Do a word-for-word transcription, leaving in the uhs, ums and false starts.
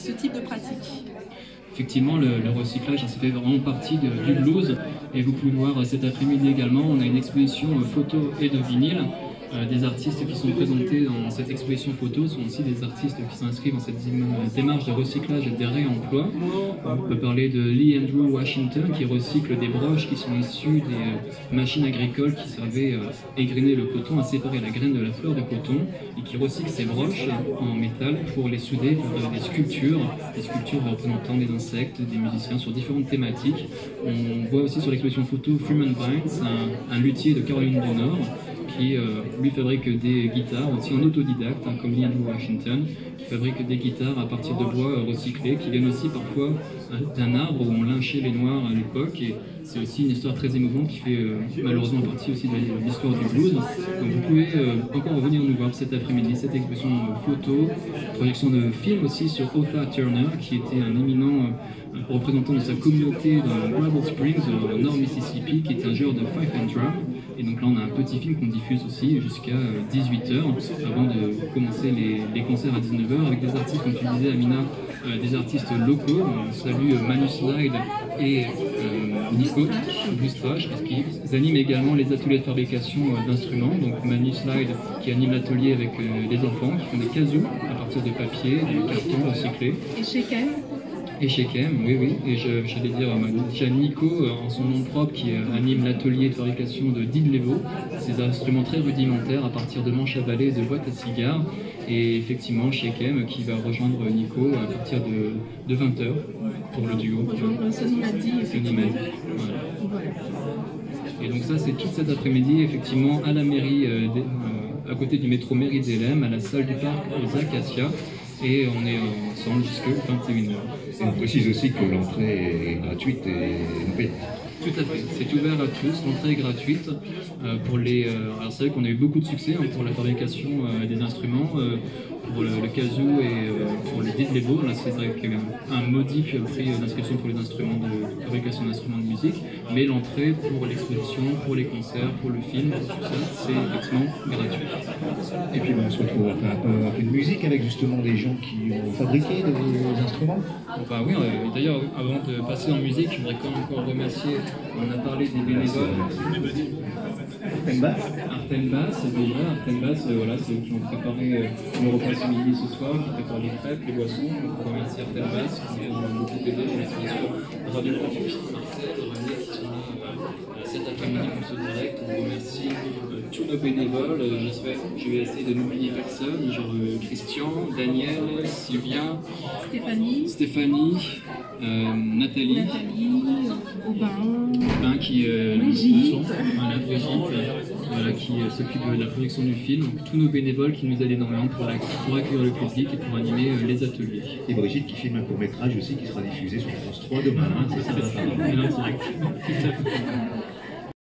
ce type de pratique? Effectivement, le, le recyclage, ça fait vraiment partie de, du blues. Et vous pouvez voir cet après-midi également, on a une exposition photo et de vinyle. Euh, des artistes qui sont présentés dans cette exposition photo sont aussi des artistes qui s'inscrivent dans cette démarche de recyclage et de réemploi. On peut parler de Lee Andrew Washington qui recycle des broches qui sont issues des machines agricoles qui servaient à égrainer le coton, à séparer la graine de la fleur de coton, et qui recycle ces broches en métal pour les souder, pour faire des sculptures, des sculptures représentant des insectes, des musiciens sur différentes thématiques. On voit aussi sur l'exposition photo Freeman Pines, un, un luthier de Caroline du Nord, qui euh, lui fabrique des guitares, aussi en autodidacte, hein, comme Lee Andrew Washington, qui fabrique des guitares à partir de bois euh, recyclés, qui viennent aussi parfois euh, d'un arbre où on lynchait les Noirs à l'époque. Et c'est aussi une histoire très émouvante qui fait euh, malheureusement partie aussi de l'histoire du blues. Donc vous pouvez euh, encore revenir nous voir cet après-midi, cette exposition euh, photo, projection de films aussi sur Otha Turner, qui était un éminent euh, représentant de sa communauté dans Gravel Springs, au nord Mississippi, qui était un joueur de fife and drum. Et donc là on a un petit film qu'on diffuse aussi jusqu'à dix-huit heures avant de commencer les, les concerts à dix-neuf heures avec des artistes, comme tu disais Amina, euh, des artistes locaux. On salue euh, Manu Slide et euh, Nico, Blues Trash, qui animent également les ateliers de fabrication euh, d'instruments. Donc Manu Slide qui anime l'atelier avec euh, des enfants qui font des kazoo à partir de papier, de carton recyclé. Et chez Ken? Et chez Kem, oui, oui. Et j'allais dire déjà Nico, en son nom propre, qui anime l'atelier de fabrication de Didlevo, ces instruments très rudimentaires à partir de manches à balai et de boîtes à cigares. Et effectivement, chez Kem, qui va rejoindre Nico à partir de, de vingt heures pour le duo. Rejoindre Sonny Maddy, effectivement. Voilà. Voilà. Et donc ça, c'est tout cet après-midi, effectivement, à la mairie, euh, euh, à côté du métro Mairie d'Elem, à la salle du parc aux Acacias. Et on est ensemble jusqu'à vingt et une heures. Et on précise aussi que l'entrée est gratuite et non payante. Tout à fait, c'est ouvert à tous, l'entrée est gratuite. Euh, pour les, euh, alors c'est vrai qu'on a eu beaucoup de succès hein, pour la fabrication euh, des instruments, euh, pour le, le kazoo et euh, pour le didlevo. Là c'est vrai qu'il y a un modique prix d'inscription pour les instruments de, de fabrication d'instruments de musique, mais l'entrée pour l'exposition, pour les concerts, pour le film, tout ça, c'est effectivement gratuit. Et puis ben, on se retrouve à faire un peu, un peu de musique avec justement des gens qui ont fabriqué des instruments. Enfin, oui, euh, d'ailleurs avant de passer en musique, je voudrais quand même encore remercier, on a parlé des bénévoles. Arten Bass Arten Bass, déjà, Arten Bass, euh, voilà, c'est eux qui ont préparé euh, le repas ce midi ce soir, qui préparent les crêpes, les boissons. Donc on remercie Arten Bass, qui nous ont beaucoup aidé, on remercie bien sûr Radio Campus Marseille, René, qui sont là euh, cet après-midi pour ce direct. On remercie euh, tous nos bénévoles, euh, j'espère, je vais essayer de n'oublier personne, genre euh, Christian, Daniel, Sylvia, Stéphanie, Stéphanie euh, Nathalie, Nathalie, Aubin, Aubin qui euh, Brigitte, sont, voilà, Brigitte, euh, voilà, qui euh, s'occupe de la production du film, donc tous nos bénévoles qui nous aident énormément pour, la, pour accueillir le public et pour animer euh, les ateliers. Et Brigitte qui filme un court-métrage aussi qui sera diffusé sur France trois demain. Hein, c'est ça, c'est ça, c'est ça, c'est ça.